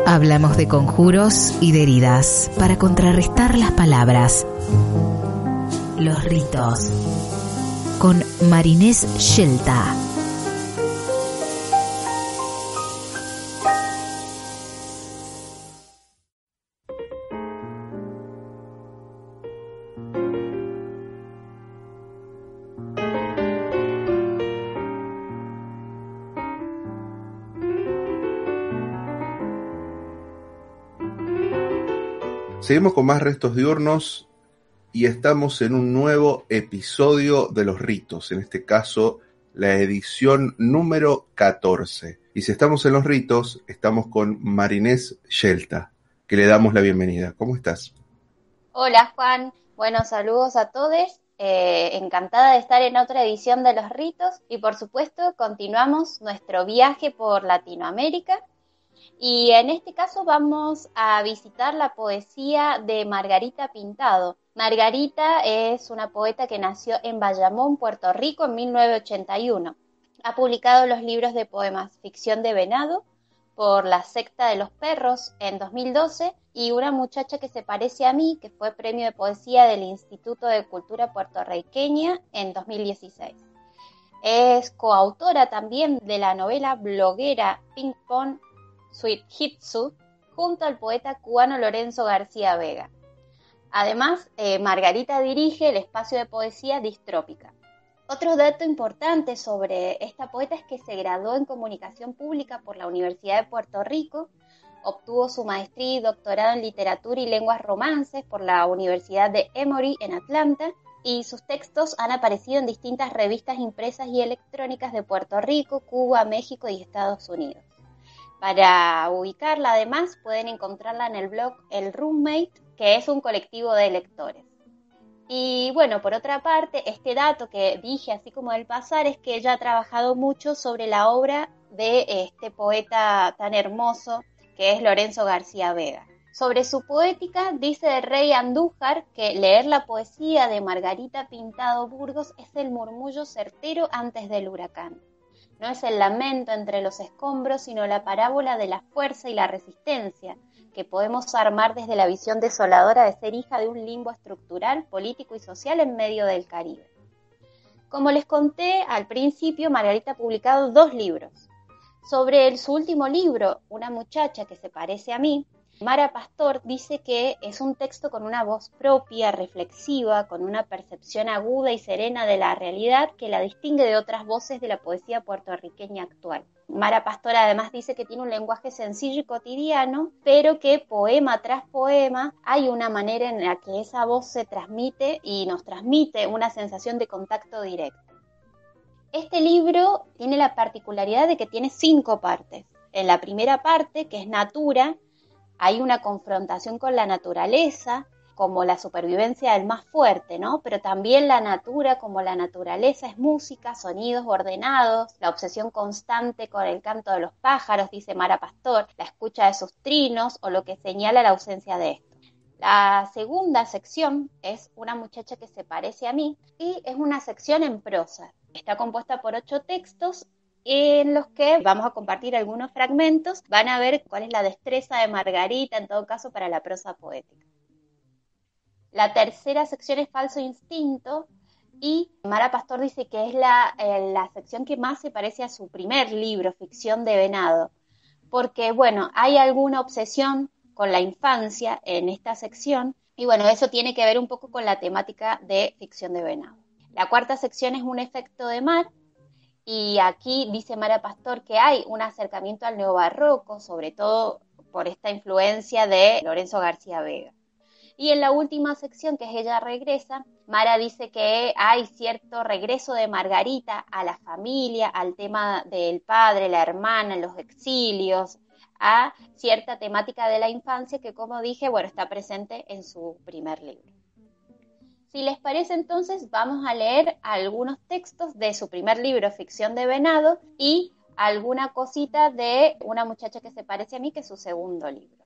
Hablamos de conjuros y de heridas para contrarrestar las palabras. Los ritos. Con Marinés Scelta. Seguimos con más restos diurnos y estamos en un nuevo episodio de Los Ritos, en este caso la edición número 14. Y si estamos en Los Ritos, estamos con Marinés Scelta, que le damos la bienvenida. ¿Cómo estás? Hola Juan, buenos saludos a todos. Encantada de estar en otra edición de Los Ritos y por supuesto continuamos nuestro viaje por Latinoamérica. Y en este caso vamos a visitar la poesía de Margarita Pintado. Margarita es una poeta que nació en Bayamón, Puerto Rico, en 1981. Ha publicado los libros de poemas Ficción de Venado por La Secta de los Perros en 2012 y Una muchacha que se parece a mí, que fue premio de poesía del Instituto de Cultura Puertorriqueña en 2016. Es coautora también de la novela bloguera Ping Pong Sweet Hitsu, junto al poeta cubano Lorenzo García Vega. Además, Margarita dirige el espacio de poesía Distrópica. Otro dato importante sobre esta poeta es que se graduó en Comunicación Pública por la Universidad de Puerto Rico, obtuvo su maestría y doctorado en Literatura y Lenguas Romances por la Universidad de Emory en Atlanta, y sus textos han aparecido en distintas revistas impresas y electrónicas de Puerto Rico, Cuba, México y Estados Unidos. Para ubicarla, además, pueden encontrarla en el blog El Roommate, que es un colectivo de lectores. Y bueno, por otra parte, este dato que dije así como del pasar es que ella ha trabajado mucho sobre la obra de este poeta tan hermoso que es Lorenzo García Vega. Sobre su poética, dice Rey Andújar que leer la poesía de Margarita Pintado Burgos es el murmullo certero antes del huracán. No es el lamento entre los escombros, sino la parábola de la fuerza y la resistencia que podemos armar desde la visión desoladora de ser hija de un limbo estructural, político y social en medio del Caribe. Como les conté al principio, Margarita ha publicado 2 libros. Sobre su último libro, Una muchacha que se parece a mí, Mara Pastor dice que es un texto con una voz propia, reflexiva, con una percepción aguda y serena de la realidad que la distingue de otras voces de la poesía puertorriqueña actual. Mara Pastor además dice que tiene un lenguaje sencillo y cotidiano, pero que poema tras poema hay una manera en la que esa voz se transmite y nos transmite una sensación de contacto directo. Este libro tiene la particularidad de que tiene 5 partes. En la primera parte, que es Natura, hay una confrontación con la naturaleza, como la supervivencia del más fuerte, ¿no? Pero también la natura, como la naturaleza, es música, sonidos ordenados, la obsesión constante con el canto de los pájaros, dice Mara Pastor, la escucha de sus trinos o lo que señala la ausencia de esto. La segunda sección es Una muchacha que se parece a mí y es una sección en prosa. Está compuesta por 8 textos en los que vamos a compartir algunos fragmentos. Van a ver cuál es la destreza de Margarita, en todo caso, para la prosa poética. La tercera sección es Falso Instinto y Mara Pastor dice que es la sección que más se parece a su primer libro, Ficción de Venado, porque, bueno, hay alguna obsesión con la infancia en esta sección y, bueno, eso tiene que ver un poco con la temática de Ficción de Venado. La cuarta sección es Un efecto de mar. Y aquí dice Mara Pastor que hay un acercamiento al neobarroco, sobre todo por esta influencia de Lorenzo García Vega. Y en la última sección, que es Ella regresa, Mara dice que hay cierto regreso de Margarita a la familia, al tema del padre, la hermana, los exilios, a cierta temática de la infancia que, como dije, bueno, está presente en su primer libro. Si les parece, entonces vamos a leer algunos textos de su primer libro, Ficción de Venado, y alguna cosita de Una muchacha que se parece a mí, que es su segundo libro.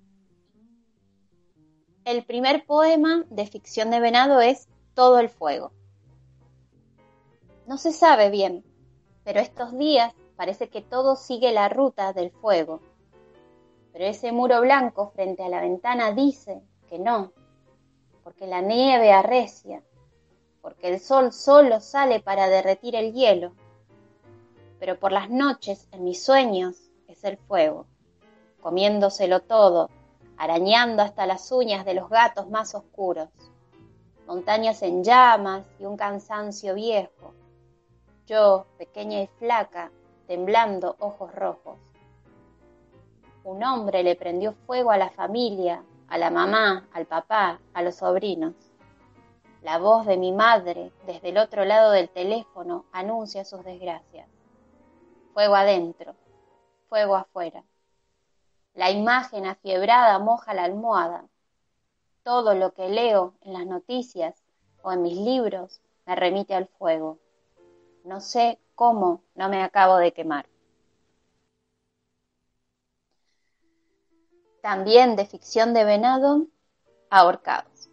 El primer poema de Ficción de Venado es Todo el fuego. No se sabe bien, pero estos días parece que todo sigue la ruta del fuego. Pero ese muro blanco frente a la ventana dice que no, porque la nieve arrecia, porque el sol solo sale para derretir el hielo. Pero por las noches, en mis sueños, es el fuego, comiéndoselo todo, arañando hasta las uñas de los gatos más oscuros. Montañas en llamas y un cansancio viejo. Yo, pequeña y flaca, temblando ojos rojos. Un hombre le prendió fuego a la familia, a la mamá, al papá, a los sobrinos. La voz de mi madre, desde el otro lado del teléfono, anuncia sus desgracias. Fuego adentro, fuego afuera. La imagen afiebrada moja la almohada. Todo lo que leo en las noticias o en mis libros me remite al fuego. No sé cómo no me acabo de quemar. También de ficción de Venado, Ahorcados.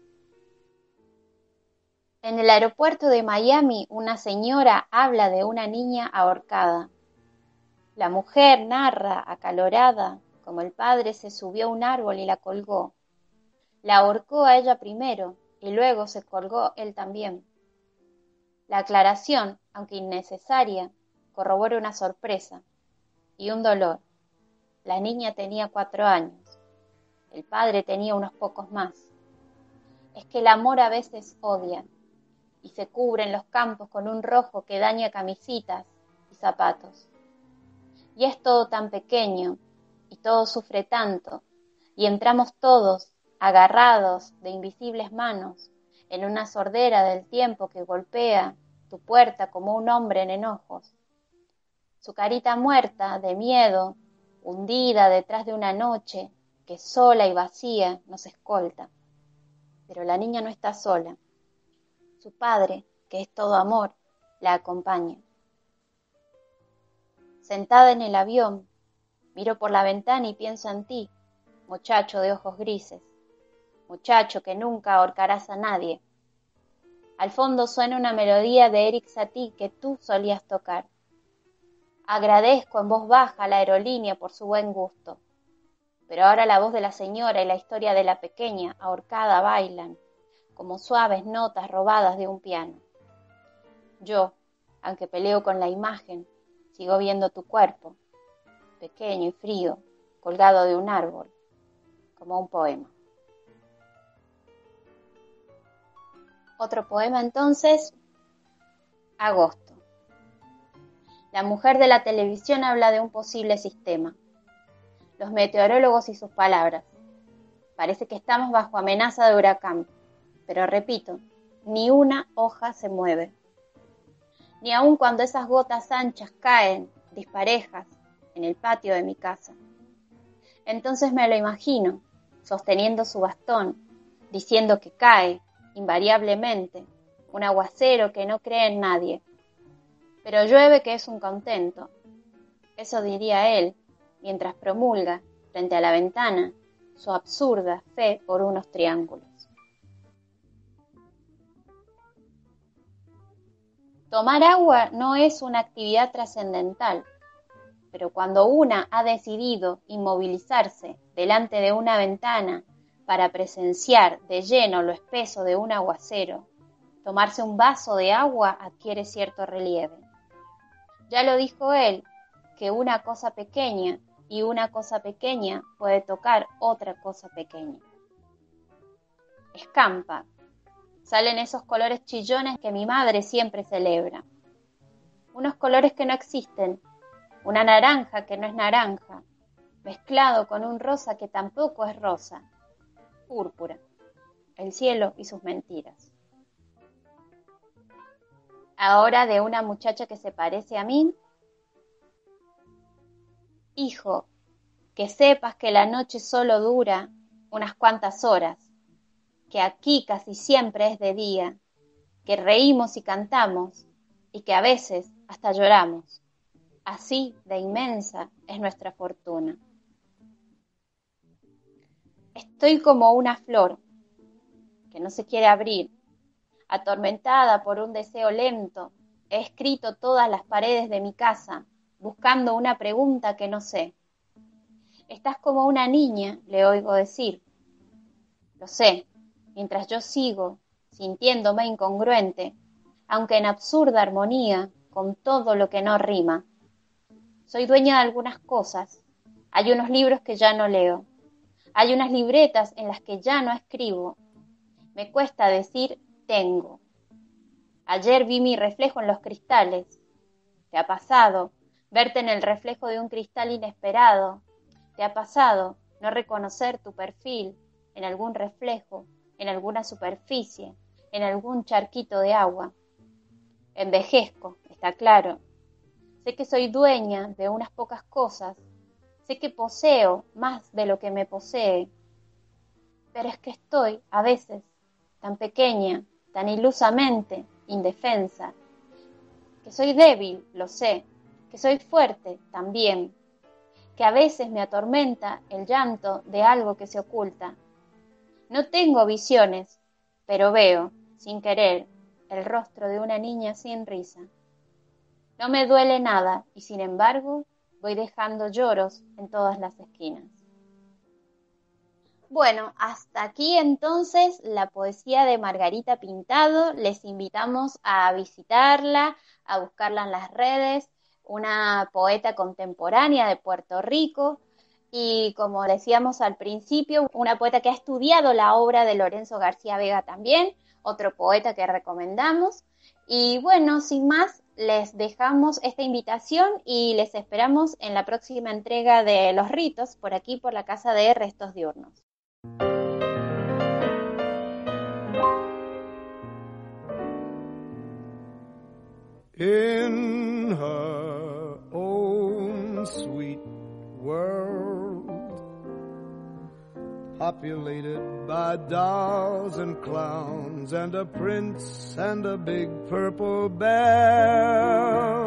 En el aeropuerto de Miami, una señora habla de una niña ahorcada. La mujer narra, acalorada, como el padre se subió a un árbol y la colgó. La ahorcó a ella primero y luego se colgó él también. La aclaración, aunque innecesaria, corrobora una sorpresa y un dolor. La niña tenía 4 años. El padre tenía unos pocos más. Es que el amor a veces odia y se cubre en los campos con un rojo que daña camisitas y zapatos. Y es todo tan pequeño y todo sufre tanto y entramos todos agarrados de invisibles manos en una sordera del tiempo que golpea tu puerta como un hombre en enojos. Su carita muerta de miedo, hundida detrás de una noche que sola y vacía nos escolta. Pero la niña no está sola. Su padre, que es todo amor, la acompaña. Sentada en el avión, miro por la ventana y pienso en ti, muchacho de ojos grises, muchacho que nunca ahorcarás a nadie. Al fondo suena una melodía de Erik Satie que tú solías tocar. Agradezco en voz baja a la aerolínea por su buen gusto, pero ahora la voz de la señora y la historia de la pequeña ahorcada bailan, como suaves notas robadas de un piano. Yo, aunque peleo con la imagen, sigo viendo tu cuerpo, pequeño y frío, colgado de un árbol, como un poema. Otro poema entonces, Agosto. La mujer de la televisión habla de un posible sistema. Los meteorólogos y sus palabras. Parece que estamos bajo amenaza de huracán, pero repito, ni una hoja se mueve. Ni aun cuando esas gotas anchas caen, disparejas, en el patio de mi casa. Entonces me lo imagino, sosteniendo su bastón, diciendo que cae, invariablemente, un aguacero que no cree en nadie. Pero llueve que es un contento. Eso diría él, mientras promulga, frente a la ventana, su absurda fe por unos triángulos. Tomar agua no es una actividad trascendental, pero cuando una ha decidido inmovilizarse delante de una ventana para presenciar de lleno lo espeso de un aguacero, tomarse un vaso de agua adquiere cierto relieve. Ya lo dijo él, que una cosa pequeña y una cosa pequeña puede tocar otra cosa pequeña. Escampa. Salen esos colores chillones que mi madre siempre celebra. Unos colores que no existen, una naranja que no es naranja, mezclado con un rosa que tampoco es rosa, púrpura, el cielo y sus mentiras. Ahora de una muchacha que se parece a mí. Hijo, que sepas que la noche solo dura unas cuantas horas, que aquí casi siempre es de día, que reímos y cantamos y que a veces hasta lloramos. Así de inmensa es nuestra fortuna. Estoy como una flor que no se quiere abrir. Atormentada por un deseo lento, he escrito todas las paredes de mi casa, buscando una pregunta que no sé. Estás como una niña, le oigo decir. Lo sé, mientras yo sigo sintiéndome incongruente, aunque en absurda armonía con todo lo que no rima. Soy dueña de algunas cosas. Hay unos libros que ya no leo. Hay unas libretas en las que ya no escribo. Me cuesta decir tengo. Ayer vi mi reflejo en los cristales. ¿Te ha pasado verte en el reflejo de un cristal inesperado? ¿Te ha pasado no reconocer tu perfil en algún reflejo, en alguna superficie, en algún charquito de agua? Envejezco, está claro. Sé que soy dueña de unas pocas cosas. Sé que poseo más de lo que me posee. Pero es que estoy, a veces, tan pequeña, tan ilusamente indefensa, que soy débil, lo sé, que soy fuerte también, que a veces me atormenta el llanto de algo que se oculta. No tengo visiones, pero veo, sin querer, el rostro de una niña sin risa. No me duele nada y sin embargo voy dejando lloros en todas las esquinas. Bueno, hasta aquí entonces la poesía de Margarita Pintado. Les invitamos a visitarla, a buscarla en las redes, una poeta contemporánea de Puerto Rico y, como decíamos al principio, una poeta que ha estudiado la obra de Lorenzo García Vega también, otro poeta que recomendamos. Y bueno, sin más, les dejamos esta invitación y les esperamos en la próxima entrega de Los Ritos, por aquí por la Casa de Restos Diurnos. In her own sweet world, populated by dolls and clowns and a prince and a big purple bear,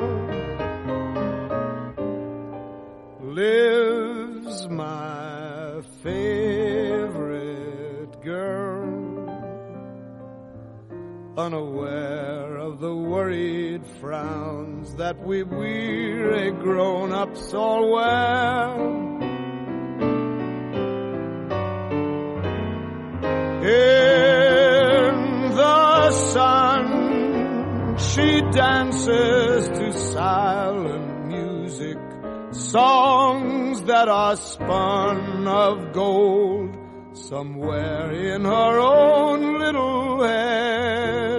lives my favorite girl, unaware of the worried frowns that we weary grown-ups all wear. In the sun, she dances to silent music, songs that are spun of gold somewhere in her own little head.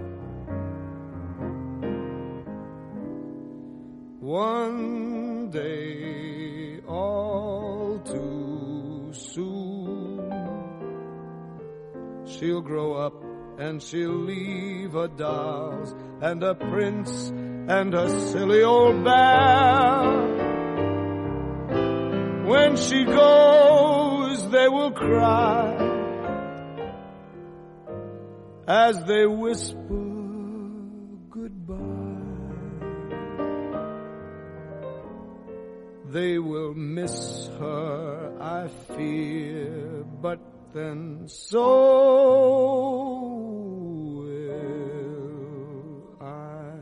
One day, all too soon, she'll grow up and she'll leave her dolls and a prince and her silly old bear. When she goes, they will cry as they whisper goodbye. They will miss her, I fear, but then so will I.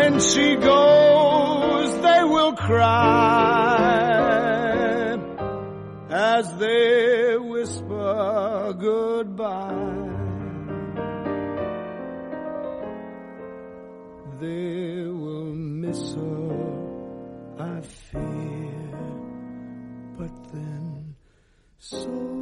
When she goes, they will cry as they whisper goodbye. They will miss her, I fear, but then so